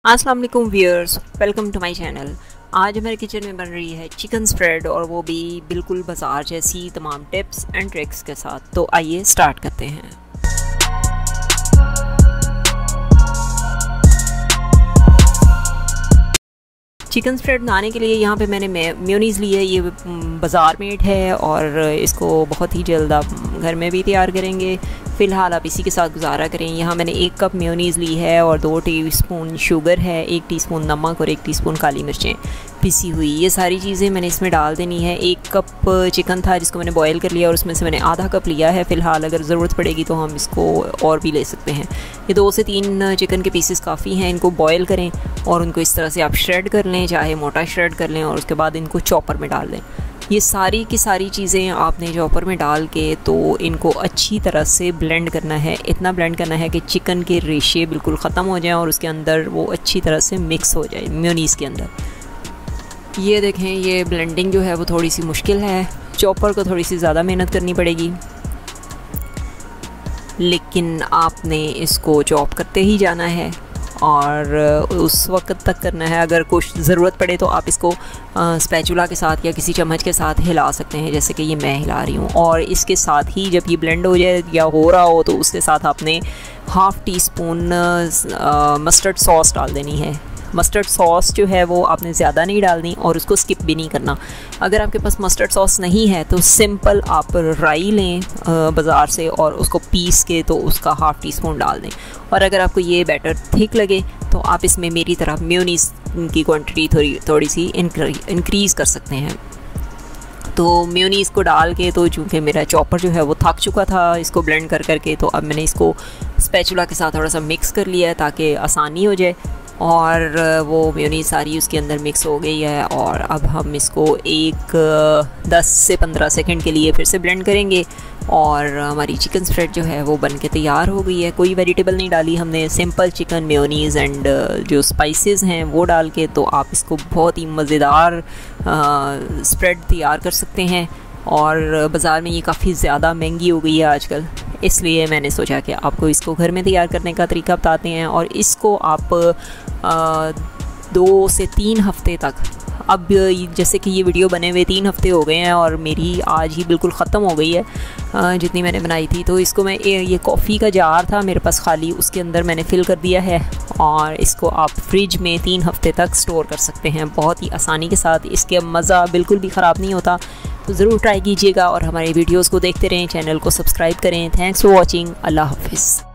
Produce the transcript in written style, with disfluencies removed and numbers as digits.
अस्सलाम वालेकुम viewers, welcome to my channel. आज हमारे किचन में बन रही है चिकन स्प्रेड और वो भी बिल्कुल बाजार जैसी तमाम टिप्स एंड ट्रिक्स के साथ। तो आइए स्टार्ट करते हैं। चिकन स्प्रेड बनाने के लिए यहाँ पे मैंने मेयोनीज़ ली है। ये बाज़ार मेड है और इसको बहुत ही जल्द आप घर में भी तैयार करेंगे। फ़िलहाल आप इसी के साथ गुजारा करें। यहाँ मैंने 1 कप मेयोनीज़ ली है और 2 टीस्पून शुगर है, 1 टीस्पून नमक और 1 टीस्पून काली मिर्चें पिसी हुई। ये सारी चीज़ें मैंने इसमें डाल देनी है। 1 कप चिकन था जिसको मैंने बॉयल कर लिया और उसमें से मैंने आधा कप लिया है। फ़िलहाल अगर ज़रूरत पड़ेगी तो हम इसको और भी ले सकते हैं। ये 2 से 3 चिकन के पीसेस काफ़ी हैं। इनको बॉयल करें और उनको इस तरह से आप श्रेड कर लें, चाहे मोटा श्रेड कर लें, और उसके बाद इनको चॉपर में डाल दें। ये सारी की सारी चीज़ें आपने चॉपर में डाल के तो इनको अच्छी तरह से ब्लेंड करना है। इतना ब्लेंड करना है कि चिकन के रेशे बिल्कुल ख़त्म हो जाएं और उसके अंदर वो अच्छी तरह से मिक्स हो जाए मेयोनीज़ के अंदर। ये देखें, ये ब्लेंडिंग जो है वो थोड़ी सी मुश्किल है। चॉपर को थोड़ी सी ज़्यादा मेहनत करनी पड़ेगी, लेकिन आपने इसको चॉप करते ही जाना है और उस वक्त तक करना है। अगर कुछ ज़रूरत पड़े तो आप इसको स्पैचुला के साथ या किसी चम्मच के साथ हिला सकते हैं, जैसे कि ये मैं हिला रही हूँ। और इसके साथ ही जब ये ब्लेंड हो जाए या हो रहा हो तो उसके साथ आपने ½ टीस्पून मस्टर्ड सॉस डाल देनी है। मस्टर्ड सॉस जो है वो आपने ज़्यादा नहीं डालनी और उसको स्किप भी नहीं करना। अगर आपके पास मस्टर्ड सॉस नहीं है तो सिंपल आप राई लें बाज़ार से और उसको पीस के तो उसका ½ टीस्पून डाल दें। और अगर आपको ये बैटर थिक लगे तो आप इसमें मेरी तरह मेयोनीज़ की क्वांटिटी थोड़ी सी इंक्रीज़ कर सकते हैं। तो मेयोनीज़ को डाल के तो चूँकि मेरा चॉपर जो है वो थक चुका था इसको ब्लेंड कर करके, तो अब मैंने इसको स्पैचुला के साथ थोड़ा सा मिक्स कर लिया है ताकि आसानी हो जाए। और वो मेयोनीज़ सारी उसके अंदर मिक्स हो गई है और अब हम इसको 10 से 15 सेकंड के लिए फिर से ब्लेंड करेंगे और हमारी चिकन स्प्रेड जो है वो बन के तैयार हो गई है। कोई वेजिटेबल नहीं डाली हमने, सिंपल चिकन, मेयोनीज़ एंड जो स्पाइसेस हैं वो डाल के तो आप इसको बहुत ही मज़ेदार स्प्रेड तैयार कर सकते हैं। और बाज़ार में ये काफ़ी ज़्यादा महंगी हो गई है आजकल, इसलिए मैंने सोचा कि आपको इसको घर में तैयार करने का तरीका बताते हैं। और इसको आप 2 से 3 हफ़्ते तक, अब जैसे कि ये वीडियो बने हुए 3 हफ़्ते हो गए हैं और मेरी आज ही बिल्कुल ख़त्म हो गई है जितनी मैंने बनाई थी। तो इसको मैं ये कॉफ़ी का जार था मेरे पास खाली, उसके अंदर मैंने फ़िल कर दिया है और इसको आप फ्रिज में 3 हफ़्ते तक स्टोर कर सकते हैं बहुत ही आसानी के साथ। इसके मज़ा बिल्कुल भी ख़राब नहीं होता, तो ज़रूर ट्राई कीजिएगा और हमारे वीडियोज़ को देखते रहें, चैनल को सब्सक्राइब करें। Thanks for watching. अल्लाह हाफ़िज़।